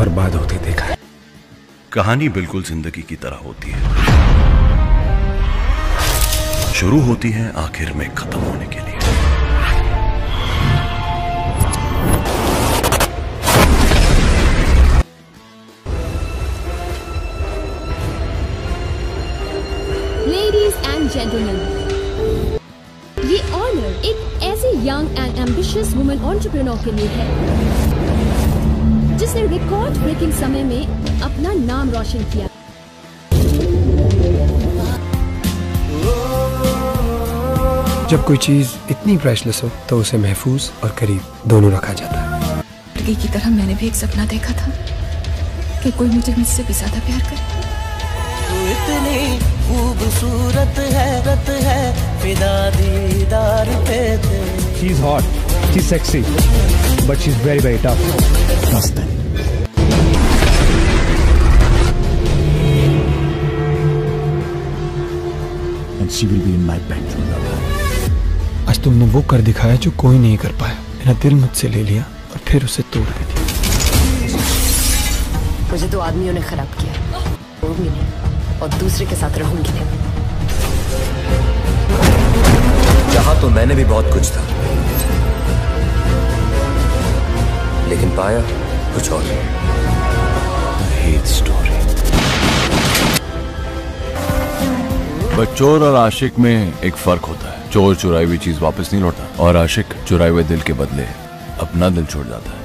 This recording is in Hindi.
बर्बाद होते देखा है। कहानी बिल्कुल जिंदगी की तरह होती है, शुरू होती है आखिर में खत्म होने के लिए। Ladies and gentlemen, ये ऑनर एक ऐसी young and ambitious woman entrepreneur के लिए है जिसने रिकॉर्ड ब्रेकिंग समय में अपना नाम रोशन किया। जब कोई चीज इतनी प्राइसलेस हो तो उसे महफूज और करीब दोनों रखा जाता है। लड़की की तरह मैंने भी एक सपना देखा था कि कोई मुझे मुझसे भी ज्यादा प्यार करे। तू इतनी खूबसूरत है फिदा दीदार पे तेरे। She's hot, she's sexy, but she's very, very tough. Trust them. And she will be in my bedroom. आज तुमने वो कर दिखाया जो कोई नहीं कर पाया। मेरा दिल मुझसे ले लिया और फिर उसे तोड़ भी दिया। मुझे तो आदमियों ने खराब किया, वो भी नहीं, और दूसरे के साथ रहूंगी नहीं। चाहा तो मैंने भी बहुत कुछ था, लेकिन पाया कुछ और। Hate story. बस चोर और आशिक में एक फर्क होता है। चोर चुराई हुई चीज वापस नहीं लौटा और आशिक चुराए हुए दिल के बदले अपना दिल छोड़ जाता है।